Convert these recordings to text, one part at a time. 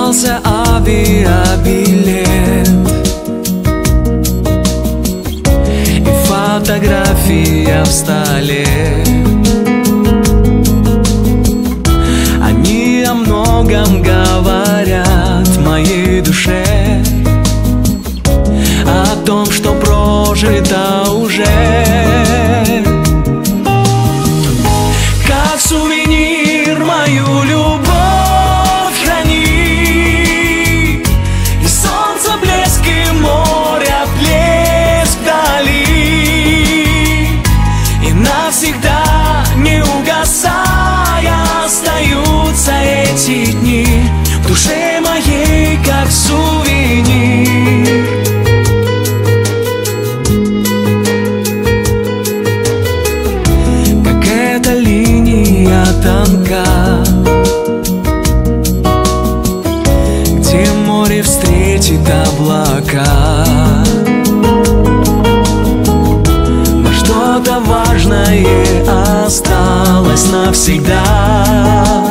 остался авиабилет и фотография в столе. Они о многом говорят моей душе, о том, что прожито уже. Как сувенир мою любовь храни, и солнце блеск, и море плеск вдали, и навсегда не угасая остаются эти дни в душе моей, как сувенир. Как эта линия тонка, где море встретит облака, но что-то важное осталось навсегда.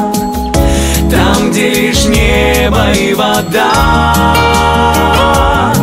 Там, где лишь небо и вода,